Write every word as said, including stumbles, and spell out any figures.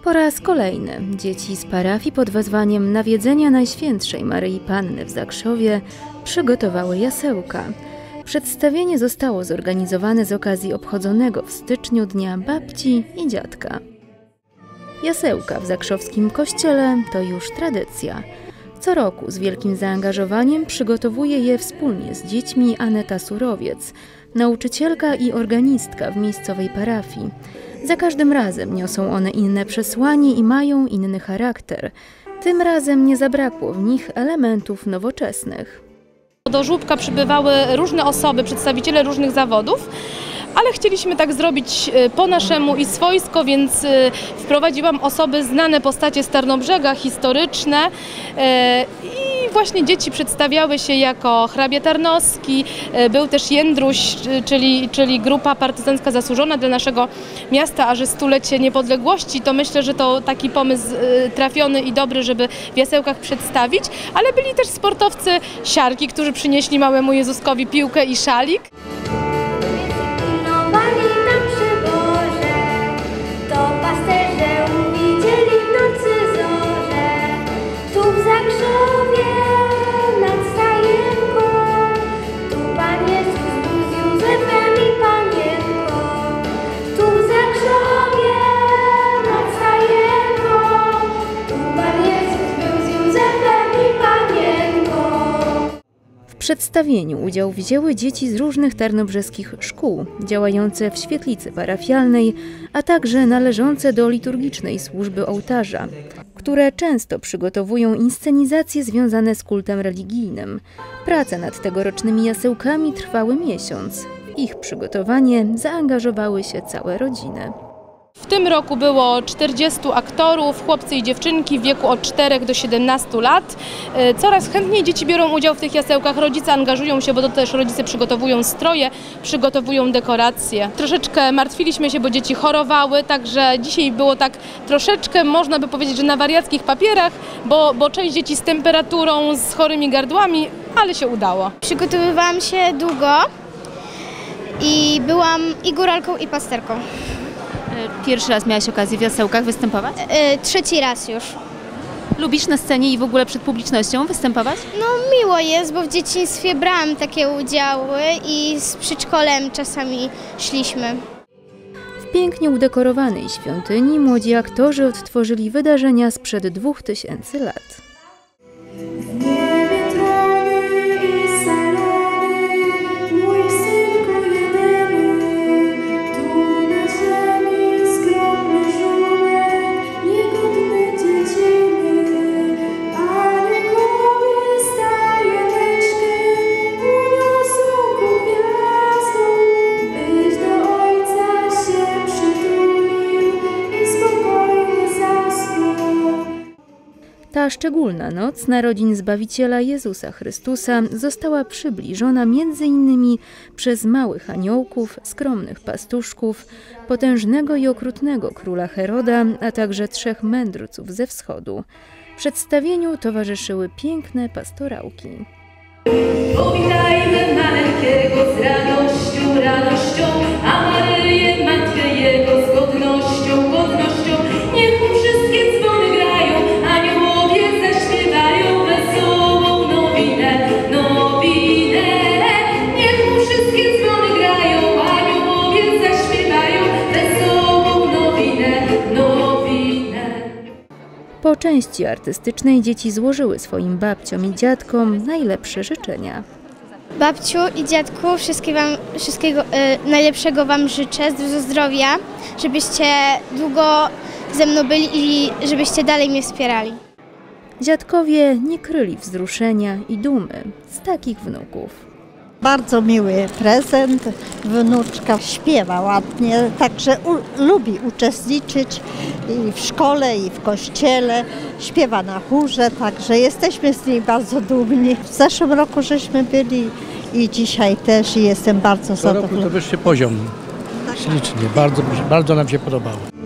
Po raz kolejny dzieci z parafii pod wezwaniem nawiedzenia Najświętszej Maryi Panny w Zakrzowie przygotowały jasełka. Przedstawienie zostało zorganizowane z okazji obchodzonego w styczniu Dnia Babci i Dziadka. Jasełka w zakrzowskim kościele to już tradycja. Co roku z wielkim zaangażowaniem przygotowuje je wspólnie z dziećmi Aneta Surowiec, nauczycielka i organistka w miejscowej parafii. Za każdym razem niosą one inne przesłanie i mają inny charakter. Tym razem nie zabrakło w nich elementów nowoczesnych. Do żłóbka przybywały różne osoby, przedstawiciele różnych zawodów, ale chcieliśmy tak zrobić po naszemu i swojsko, więc wprowadziłam osoby, znane postacie z Tarnobrzega, historyczne i właśnie dzieci przedstawiały się jako hrabia Tarnowski, był też Jędruś, czyli, czyli grupa partyzancka zasłużona dla naszego miasta, a że stulecie niepodległości, to myślę, że to taki pomysł trafiony i dobry, żeby w jasełkach przedstawić, ale byli też sportowcy siarki, którzy przynieśli małemu Jezuskowi piłkę i szalik. W przedstawieniu udział wzięły dzieci z różnych tarnobrzeskich szkół, działające w świetlicy parafialnej, a także należące do liturgicznej służby ołtarza, które często przygotowują inscenizacje związane z kultem religijnym. Prace nad tegorocznymi jasełkami trwały miesiąc. W ich przygotowanie zaangażowały się całe rodziny. W tym roku było czterdziestu aktorów, chłopcy i dziewczynki w wieku od czterech do siedemnastu lat. Coraz chętniej dzieci biorą udział w tych jasełkach, rodzice angażują się, bo to też rodzice przygotowują stroje, przygotowują dekoracje. Troszeczkę martwiliśmy się, bo dzieci chorowały, także dzisiaj było tak troszeczkę, można by powiedzieć, że na wariackich papierach, bo, bo część dzieci z temperaturą, z chorymi gardłami, ale się udało. Przygotowywałam się długo i byłam i góralką, i pasterką. Pierwszy raz miałaś okazję w jasełkach występować? Yy, trzeci raz już. Lubisz na scenie i w ogóle przed publicznością występować? No miło jest, bo w dzieciństwie brałam takie udziały i z przedszkolem czasami szliśmy. W pięknie udekorowanej świątyni młodzi aktorzy odtworzyli wydarzenia sprzed dwóch tysięcy lat. Ta szczególna noc narodzin Zbawiciela Jezusa Chrystusa została przybliżona między innymi przez małych aniołków, skromnych pastuszków, potężnego i okrutnego króla Heroda, a także trzech mędrców ze wschodu. Przedstawieniu towarzyszyły piękne pastorałki. Powitajmy maleńkiego z radością, radością, a Maryję Matkę Jego z godnością, godnością. Niech mu wszystkie dzwony grają, aniołowie zaśpiewają wesołą nowinę, nowinę. Niech mu wszystkie dzwony grają, aniołowie zaśpiewają wesołą nowinę, nowinę. Po części artystycznej dzieci złożyły swoim babciom i dziadkom najlepsze życzenia. Babciu i dziadku, wszystkiego, wam, wszystkiego y, najlepszego Wam życzę, dużo zdrowia, żebyście długo ze mną byli i żebyście dalej mnie wspierali. Dziadkowie nie kryli wzruszenia i dumy z takich wnuków. Bardzo miły prezent, wnuczka śpiewa ładnie, także u, lubi uczestniczyć i w szkole, i w kościele, śpiewa na chórze, także jesteśmy z niej bardzo dumni. W zeszłym roku żeśmy byli i dzisiaj też i jestem bardzo zadowolona. Co roku to wyższy poziom, ślicznie, bardzo, bardzo nam się podobało.